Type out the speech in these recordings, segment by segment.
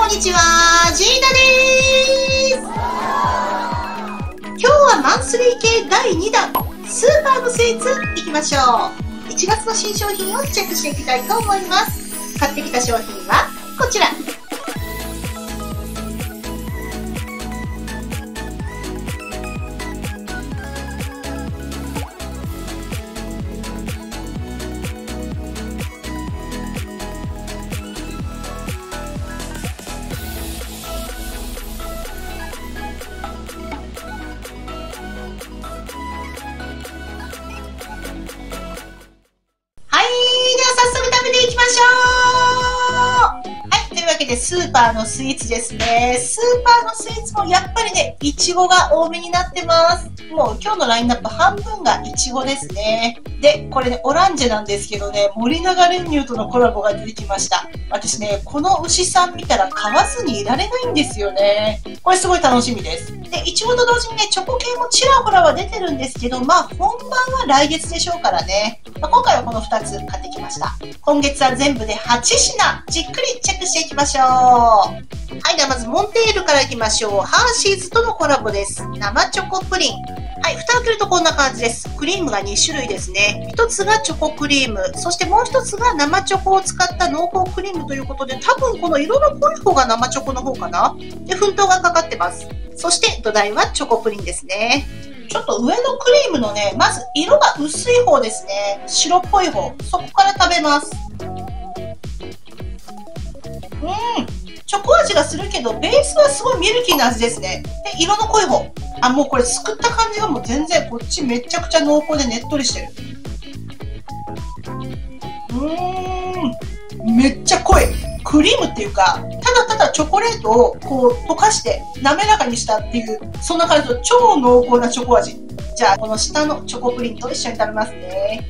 こんにちは、ジーナです。今日はマンスリー系第2弾、スーパーのスイーツいきましょう。1月の新商品をチェックしていきたいと思います。買ってきた商品はこちら。スーパーのスイーツですね。スーパーのスイーツもやっぱりね、いちごが多めになってます。もう今日のラインナップ半分がいちごですね。で、これね、オランジェなんですけどね、森永練乳とのコラボが出てきました。私ね、この牛さん見たら買わずにいられないんですよね。これすごい楽しみです。で、いちごと同時にね、チョコ系もちらほらは出てるんですけど、まあ本番は来月でしょうからね。今回はこの2つ買ってきました。今月は全部で8品、じっくりチェックしていきましょう。はい、ではまずモンテールからいきましょう。ハーシーズとのコラボです。生チョコプリン。はい、蓋を開けるとこんな感じです。クリームが2種類ですね。1つがチョコクリーム、そしてもう1つが生チョコを使った濃厚クリームということで、多分この色の濃い方が生チョコの方かな。で、粉糖がかかってます。そして土台はチョコプリンですね。ちょっと上のクリームのね、まず色が薄い方ですね。白っぽい方。そこから食べます。チョコ味がするけど、ベースはすごいミルキーな味ですね。で、色の濃い方。あ、もうこれすくった感じがもう全然、こっちめちゃくちゃ濃厚でねっとりしてる。めっちゃ濃い。クリームっていうか、ただただチョコレートをこう溶かして滑らかにしたっていう、そんな感じの超濃厚なチョコ味。じゃあ、この下のチョコプリンと一緒に食べますね。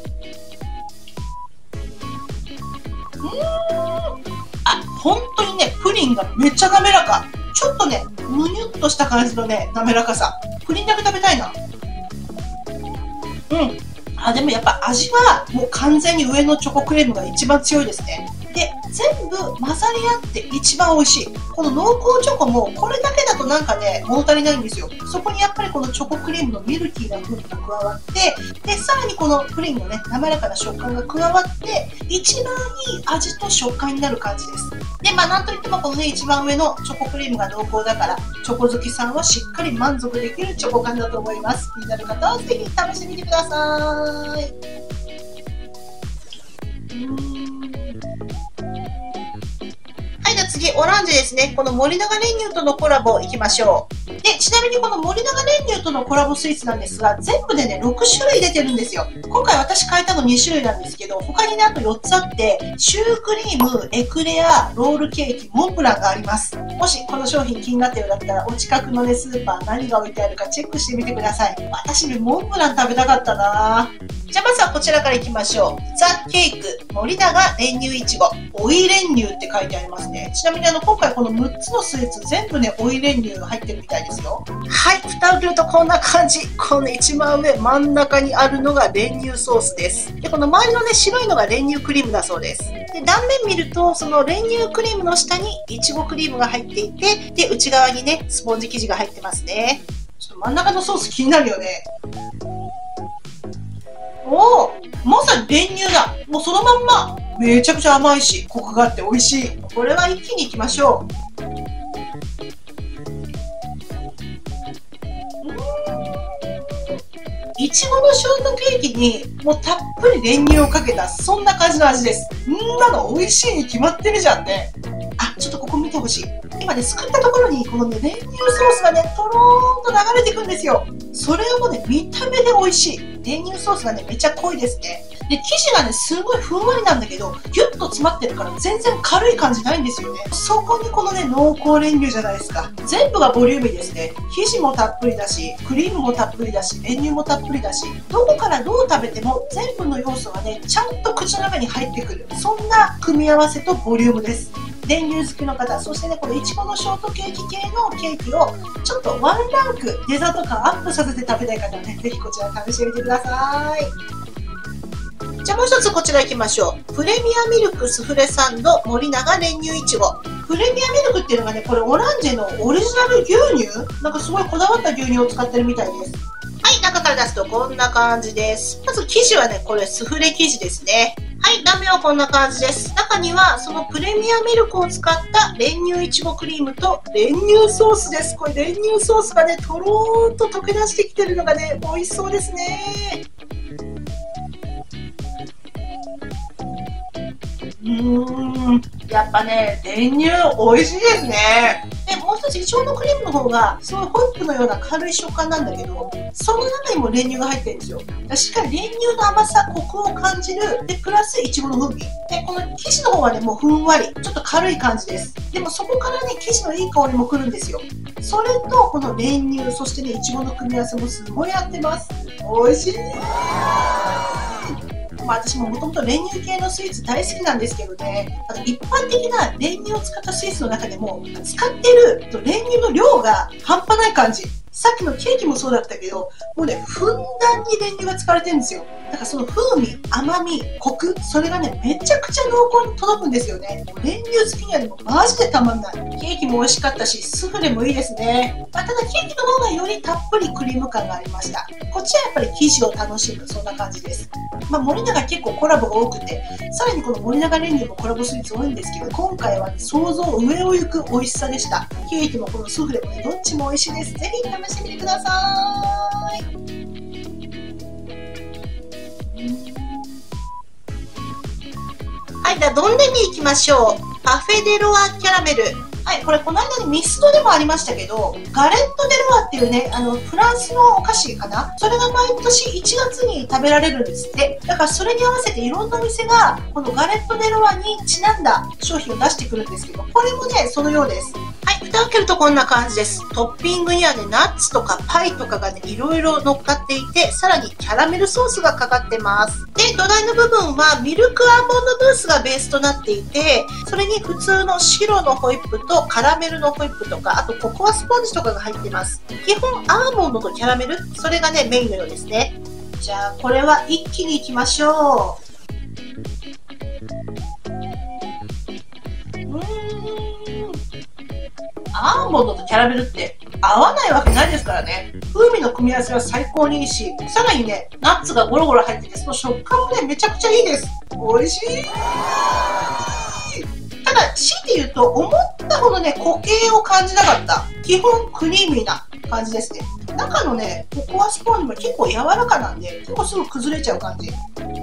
本当にね、プリンがめっちゃ滑らか。ちょっとね、むにゅっとした感じのね、滑らかさ。プリンだけ食べたいな。でもやっぱ味はもう完全に上のチョコクリームが一番強いですね。で、全部混ざり合って一番美味しい。この濃厚チョコもこれだけだとなんかね、物足りないんですよ。そこにやっぱりこのチョコクリームのミルキーな風味が加わって、で、さらにこのプリンのね、滑らかな食感が加わって、一番いい味と食感になる感じです。で、まあなんといってもこのね、一番上のチョコクリームが濃厚だから、チョコ好きさんはしっかり満足できるチョコ感だと思います。気になる方はぜひ試してみてください。次、オランジェですね。この森永練乳とのコラボいきましょう。で、ちなみにこの森永練乳とのコラボスイーツなんですが、全部でね、6種類出てるんですよ。今回私変えたの2種類なんですけど、他にね、あと4つあって、シュークリーム、エクレア、ロールケーキ、モンブランがあります。もしこの商品気になってるようだったら、お近くのね、スーパー何が置いてあるかチェックしてみてください。私ね、モンブラン食べたかったなぁ。じゃあまずはこちらからいきましょう。ザ・ケーク、森永練乳いちご、追い練乳って書いてありますね。ちなみに今回この6つのスイーツ全部ね、追い練乳が入ってるみたいですよ。はい、蓋を開けるとこんな感じ。この一番上、真ん中にあるのが練乳ソースです。で、この周りのね、白いのが練乳クリームだそうです。で、断面見ると、その練乳クリームの下にいちごクリームが入っていて、で、内側にね、スポンジ生地が入ってますね。ちょっと真ん中のソース気になるよね。おー、まさに練乳だ。もうそのまんま。めちゃくちゃ甘いし、コクがあって美味しい。これは一気にいきましょう。いちごのショートケーキにもうたっぷり練乳をかけた、そんな感じの味です。んなの美味しいに決まってるじゃんね。あ、ちょっとここ見てほしい。今ね、すくったところにこのね、練乳ソースがね、とろーんと流れていくんですよ。それがもうね、見た目で美味しい。練乳ソースがね、めちゃ濃いですね。で、生地がね、すごいふんわりなんだけど、ギュッと詰まってるから全然軽い感じないんですよね。そこにこのね、濃厚練乳じゃないですか。全部がボリューミーですね。生地もたっぷりだし、クリームもたっぷりだし、練乳もたっぷりだし、どこからどう食べても全部の要素がね、ちゃんと口の中に入ってくる。そんな組み合わせとボリュームです。練乳好きの方、そしてね、このいちごのショートケーキ系のケーキをちょっとワンランクデザート感アップさせて食べたい方はね、ぜひこちら試してみてください。 じゃあもう一つこちら行きましょう。プレミアミルクスフレサンド森永練乳いちご。プレミアミルクっていうのがね、これオランジェのオリジナル牛乳なんかすごいこだわった牛乳を使ってるみたいです。はい、中から出すとこんな感じです。まず生地はね、これスフレ生地ですね。はい、断面はこんな感じです。中にはそのプレミアミルクを使った練乳いちごクリームと練乳ソースです。これ練乳ソースがね、とろーっと溶け出してきてるのがね、美味しそうですね。やっぱね、練乳美味しいですね。で、もう一つ、いちごのクリームの方が、すごいホイップのような軽い食感なんだけど、その中にも練乳が入ってるんですよ。だからしっかり練乳の甘さ、コクを感じる。で、プラスいちごの風味。で、この生地の方はね、もうふんわり、ちょっと軽い感じです。でもそこからね、生地のいい香りも来るんですよ。それと、この練乳、そしてね、いちごの組み合わせもすごい合ってます。美味しい。私ももともと練乳系のスイーツ大好きなんですけどね、一般的な練乳を使ったスイーツの中でも使ってる練乳の量が半端ない感じ。さっきのケーキもそうだったけど、もうね、ふんだんに練乳が使われてるんですよ。だからその風味、甘み、コク、それがね、めちゃくちゃ濃厚に届くんですよね。練乳好きにはでもマジでたまんない。ケーキも美味しかったし、スフレもいいですね。ただケーキの方がよりたっぷりクリーム感がありました。こっちはやっぱり生地を楽しむ、そんな感じです。森永結構コラボが多くて、さらにこの森永練乳もコラボスイーツ多いんですけど、今回は、ね、想像上を行く美味しさでした。ケーキもこのスフレもね、どっちも美味しいです。ぜひ試してみてください。はい、ではドンレミー行きましょう。パフェデロワキャラメル。はい、これこの間にミストでもありましたけど、ガレット・デ・ロワっていうね、フランスのお菓子かな、それが毎年1月に食べられるんですって。だからそれに合わせていろんなお店が、このガレット・デ・ロワにちなんだ商品を出してくるんですけど、これもね、そのようです。はい、蓋を開けるとこんな感じです。トッピングにはね、ナッツとかパイとかがね、いろいろ乗っかっていて、さらにキャラメルソースがかかってます。で、土台の部分はミルクアーモンドムースがベースとなっていて、それに普通の白のホイップとカラメルのホイップとか、あとココアスポンジとかが入ってます。基本アーモンドとキャラメル、それがね、メインのようですね。じゃあ、これは一気にいきましょう。アーモンドとキャラメルって合わないわけないですからね。風味の組み合わせは最高にいいし、さらにね、ナッツがゴロゴロ入ってて、その食感もね、めちゃくちゃいいです。美味しい。ただ、強いて言うと、思ったほどね、固形を感じなかった。基本クリーミーな感じですね。中のね、ココアスポンジも結構柔らかなんで、結構すぐ崩れちゃう感じ。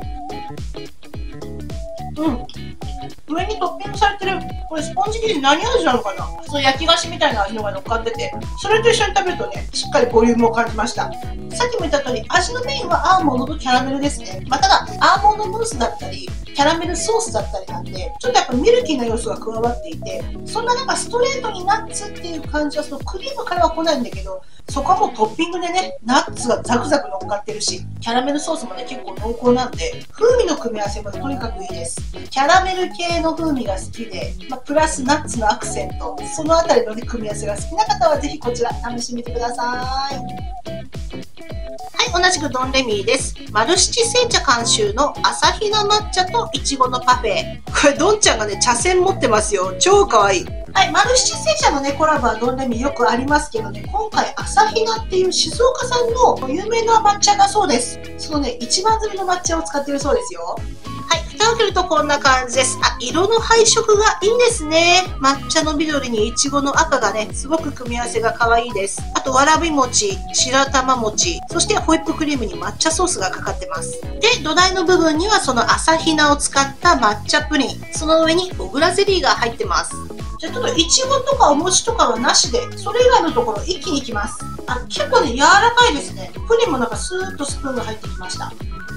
上にトッピングされてる、これスポンジ生地何味なのかな、その焼き菓子みたいな味のが乗っかってて、それと一緒に食べるとね、しっかりボリュームを感じました。さっきも言った通り、味のメインはアーモンドとキャラメルですね。ただ、アーモンドムースだったり、キャラメルソースだったりなんで、ちょっとやっぱミルキーな要素が加わっていて、そんななんかストレートにナッツっていう感じは、そのクリームからは来ないんだけど、そこはもうトッピングでね、ナッツがザクザク乗っかってるし、キャラメルソースもね、結構濃厚なんで、風味の組み合わせもとにかくいいです。キャラメル系の風味が好きで、プラスナッツのアクセント、そのあたりの、ね、組み合わせが好きな方はぜひこちら試してみてください。はい、同じくドンレミーです。マルシチ製茶監修の朝比奈抹茶といちごのパフェ。これドンちゃんがね、茶筅持ってますよ。超かわいい。はい、マルシチ製茶のね、コラボはドンレミーよくありますけどね、今回朝比奈っていう静岡産の有名な抹茶だそうです。そのね、一番摘みの抹茶を使ってるそうですよ。はい、蓋を開けるとこんな感じです。色の配色がいいですね。抹茶の緑にいちごの赤がね、すごく組み合わせが可愛いです。あと、わらび餅、白玉餅、そしてホイップクリームに抹茶ソースがかかってます。で、土台の部分にはその朝比奈を使った抹茶プリン、その上に小倉ゼリーが入ってます。じゃあちょっといちごとかお餅とかはなしで、それ以外のところ一気にいきます。結構ね、柔らかいですね。プリンもなんかスーッとスプーンが入ってきました。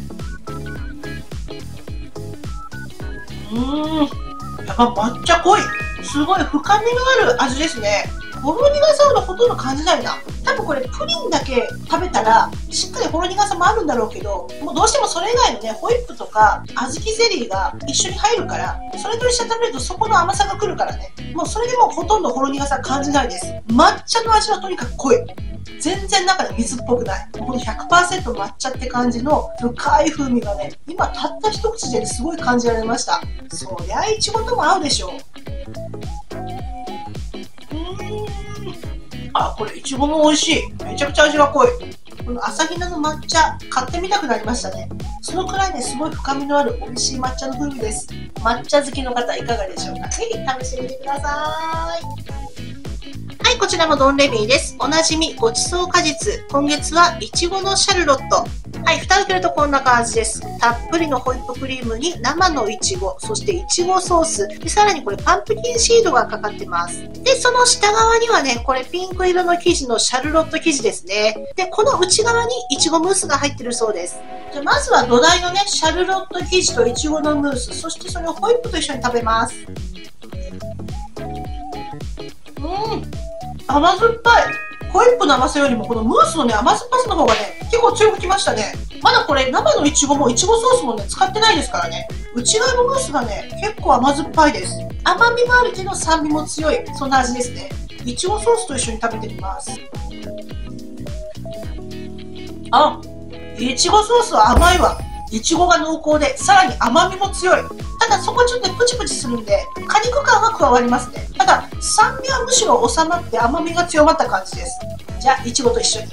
やっぱ抹茶濃い。すごい深みのある味ですね。ほろ苦さはほとんど感じないな。多分これプリンだけ食べたらしっかりほろ苦さもあるんだろうけど、もうどうしてもそれ以外のね、ホイップとか小豆ゼリーが一緒に入るから、それと一緒に食べるとそこの甘さが来るからね、もうそれでもほとんどほろ苦さ感じないです。抹茶の味はとにかく濃い。 全然中で水っぽくない。この 100% 抹茶って感じの深い風味がね、今たった一口で、ね、すごい感じられました。そりゃいちごとも合うでしょう。あ、これいちごも美味しい。めちゃくちゃ味が濃い。この朝比奈の抹茶買ってみたくなりましたね。そのくらいね、すごい深みのある美味しい抹茶の風味です。抹茶好きの方いかがでしょうか。ぜひ試してみてください。はい、こちらもドンレミーです。おなじみごちそう果実。今月はいちごのシャルロット。はい、蓋を開けるとこんな感じです。たっぷりのホイップクリームに生のいちご、そしていちごソース。で、さらにこれパンプキンシードがかかってます。で、その下側にはね、これピンク色の生地のシャルロット生地ですね。で、この内側にいちごムースが入ってるそうです。じゃあまずは土台のね、シャルロット生地といちごのムース、そしてそれをホイップと一緒に食べます。甘酸っぱい。ホイップの甘さよりもこのムースのね、甘酸っぱさの方がね、結構強くきましたね。まだこれ生のいちごもいちごソースもね、使ってないですからね。内側のムースがね、結構甘酸っぱいです。甘みもあるけど酸味も強い。そんな味ですね。いちごソースと一緒に食べてみます。あ、いちごソースは甘いわ。いちごが濃厚で、さらに甘みも強い。ただそこちょっとプチプチするんで、果肉感は加わりますね。ただ、酸味はむしろ収まって甘みが強まった感じです。じゃあ、いちごと一緒に。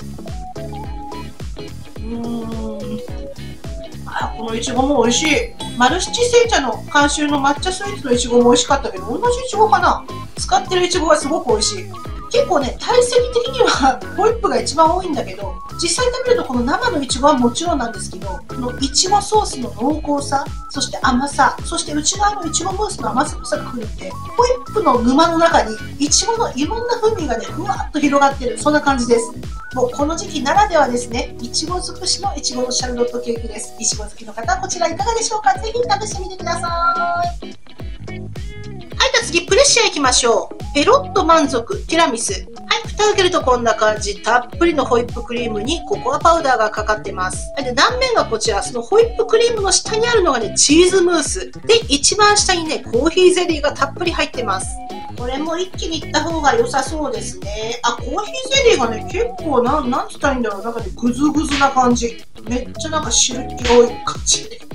あ、このいちごも美味しい。マルシチ製茶の監修の抹茶スイーツのいちごも美味しかったけど、同じいちごかな。使ってるいちごがすごく美味しい。結構ね、体積的にはホイップが一番多いんだけど、実際食べるとこの生のいちごはもちろんなんですけど、このいちごソースの濃厚さ、そして甘さ、そして内側のいちごムースの甘酸っぱさが来るんで、ホイップの沼の中にいちごのいろんな風味がね、ふわっと広がってる、そんな感じです。もうこの時期ならではですね、いちご尽くしのいちごのシャルロットケーキです。いちご好きの方はこちらいかがでしょうか。ぜひ試してみてください。はい、じゃあ次、プレッシャーいきましょう。ペロッと満足、ティラミス。はい、蓋を開けるとこんな感じ。たっぷりのホイップクリームにココアパウダーがかかってます。で、断面がこちら、そのホイップクリームの下にあるのがね、チーズムース。で、一番下にね、コーヒーゼリーがたっぷり入ってます。これも一気にいった方が良さそうですね。あ、コーヒーゼリーがね、結構なんて言ったらいいんだろう。なんかね、グズグズな感じ。めっちゃなんか汁気が多い感じで。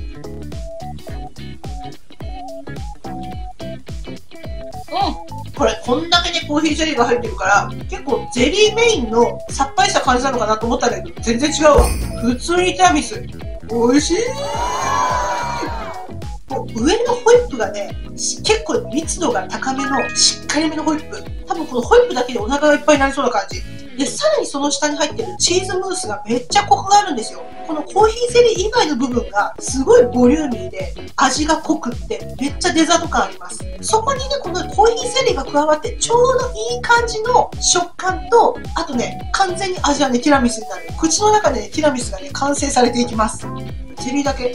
これこんだけねコーヒーゼリーが入ってるから結構ゼリーメインのさっぱりした感じなのかなと思ったんだけど全然違うわ。普通にティラミス美味しい。上のホイップがね結構密度が高めのしっかりめのホイップ。多分このホイップだけでお腹がいっぱいになりそうな感じで、さらにその下に入ってるチーズムースがめっちゃコクがあるんですよ。このコーヒーゼリー以外の部分がすごいボリューミーで味が濃くってめっちゃデザート感あります。そこにねこのコーヒーゼリーが加わってちょうどいい感じの食感と、あとね完全に味はねティラミスになる。口の中でねティラミスがね完成されていきます。ゼリーだけ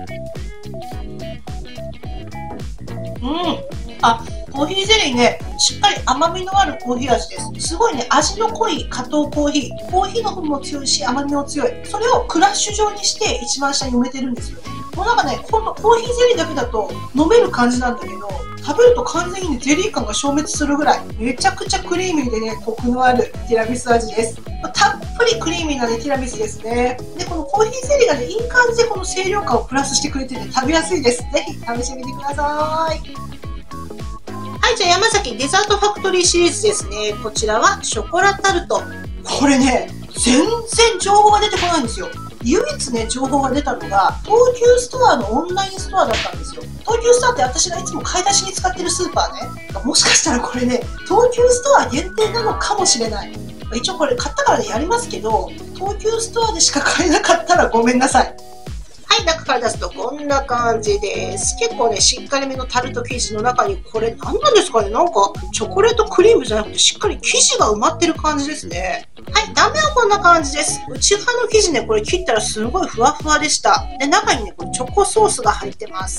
あ、コーヒーゼリーね、しっかり甘みのあるコーヒー味です。すごいね、味の濃い加糖コーヒー。コーヒーの風味も強いし、甘みも強い。それをクラッシュ状にして一番下に埋めてるんですよね。もうなんかね、このコーヒーゼリーだけだと飲める感じなんだけど、食べると完全にね、ゼリー感が消滅するぐらい、めちゃくちゃクリーミーでね、コクのあるティラミス味です。たっぷりクリーミーなね、ティラミスですね。で、このコーヒーゼリーがね、いい感じでこの清涼感をプラスしてくれてて食べやすいです。ぜひ試してみてください。はい、じゃあ山崎デザートファクトリーシリーズですね。こちらはショコラタルト。これね、全然情報が出てこないんですよ。唯一ね、情報が出たのが、東急ストアのオンラインストアだったんですよ。東急ストアって私がいつも買い出しに使ってるスーパーね。もしかしたらこれね、東急ストア限定なのかもしれない。一応これ買ったからね、やりますけど、東急ストアでしか買えなかったらごめんなさい。はい、中から出すとこんな感じです。結構ね、しっかりめのタルト生地の中に、これ何なんですかね、なんかチョコレートクリームじゃなくてしっかり生地が埋まってる感じですね。はい、断面はこんな感じです。内側の生地ね、これ切ったらすごいふわふわでした。で、中にね、これチョコソースが入ってます。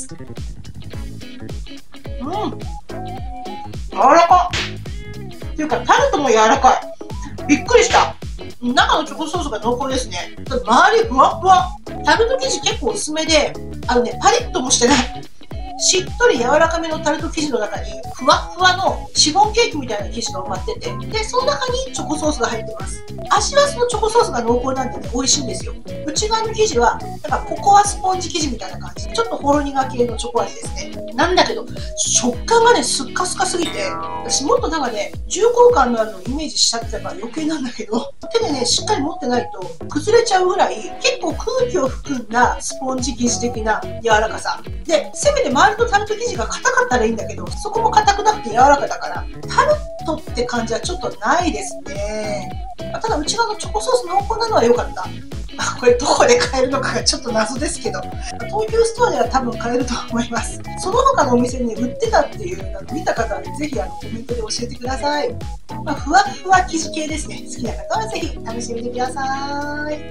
柔らかっ。っていうか、タルトも柔らかい。びっくりした。中のチョコソースが濃厚ですね。周りふわふわ。タルト生地結構薄めで、パリッともしてない。しっとり柔らかめのタルト生地の中に、ふわふわのシフォンケーキみたいな生地が埋まってて、で、その中にチョコソースが入ってます。味はそのチョコソースが濃厚なんでね、美味しいんですよ。内側の生地は、なんかココアスポンジ生地みたいな感じで、ちょっとほろ苦系のチョコ味ですね。なんだけど、食感がね、スッカスカすぎて、私もっとなんかね、重厚感のあるのをイメージしちゃってたから余計なんだけど、手でね、しっかり持ってないと崩れちゃうぐらい、結構空気を含んだスポンジ生地的な柔らかさ。で、せめて周りのタルト生地が硬かったらいいんだけど、そこも硬くなくて柔らかだから、タルトって感じはちょっとないですね。ただ内側のチョコソース濃厚なのは良かった。これどこで買えるのかがちょっと謎ですけど、東急ストアでは多分買えると思います。その他のお店に売ってたっていうのを見た方はぜひコメントで教えてください。ふわふわ生地系ですね。好きな方はぜひ試してみてください。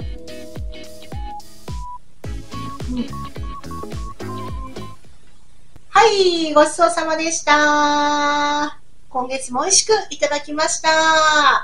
はい、ごちそうさまでした。今月も美味しくいただきました。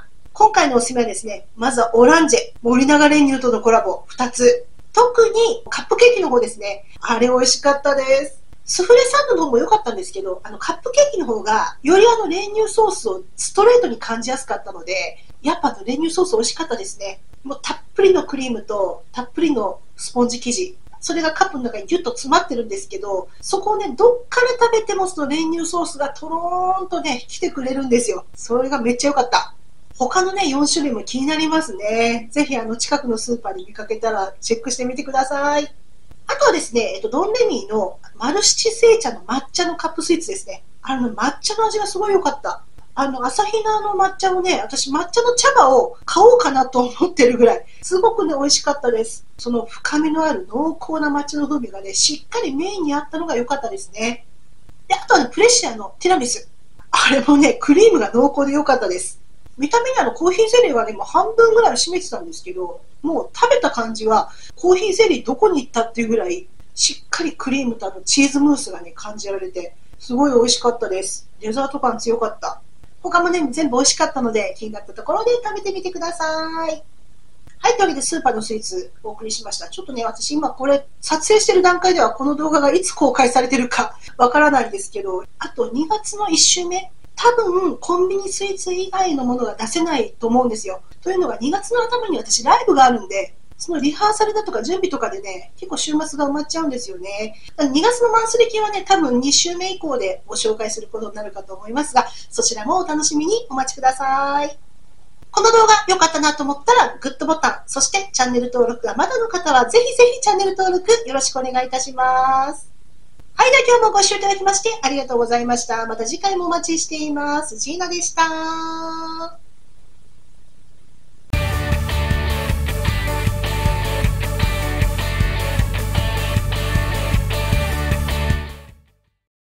今回のおすすめはですね、まずはオランジェ、森永練乳とのコラボ2つ。特にカップケーキの方ですね。あれ美味しかったです。スフレサンドの方も良かったんですけど、カップケーキの方が、より練乳ソースをストレートに感じやすかったので、やっぱ練乳ソース美味しかったですね。もうたっぷりのクリームと、たっぷりのスポンジ生地。それがカップの中にギュッと詰まってるんですけど、そこをね、どっから食べてもその練乳ソースがとろーんとね、来てくれるんですよ。それがめっちゃ良かった。他のね、4種類も気になりますね。ぜひ近くのスーパーで見かけたらチェックしてみてください。あとはですね、ドンレミーのマルシチ製茶の抹茶のカップスイーツですね。抹茶の味がすごい良かった。朝比奈の抹茶をね、私抹茶の茶葉を買おうかなと思ってるぐらい、すごくね、美味しかったです。その深みのある濃厚な抹茶の風味がね、しっかりメインにあったのが良かったですね。で、あとはね、プレシアのティラミス。あれもね、クリームが濃厚で良かったです。見た目にコーヒーゼリーはね、もう半分ぐらい占めてたんですけど、もう食べた感じはコーヒーゼリーどこに行ったっていうぐらい、しっかりクリームとチーズムースがね、感じられて、すごい美味しかったです。デザート感強かった。他もね、全部美味しかったので、気になったところで食べてみてください。はい、というわけでスーパーのスイーツお送りしました。ちょっとね、私今これ撮影してる段階ではこの動画がいつ公開されてるかわからないんですけど、あと2月の1週目、多分コンビニスイーツ以外のものが出せないと思うんですよ。というのが2月の頭に私ライブがあるんで、そのリハーサルだとか準備とかでね、結構週末が埋まっちゃうんですよね。2月のマンスリー系はね、多分2週目以降でご紹介することになるかと思いますが、そちらもお楽しみにお待ちください。この動画良かったなと思ったらグッドボタン、そしてチャンネル登録がまだの方はぜひぜひチャンネル登録よろしくお願いいたします。はい、では今日もご視聴いただきましてありがとうございました。また次回もお待ちしています。ジーナでした。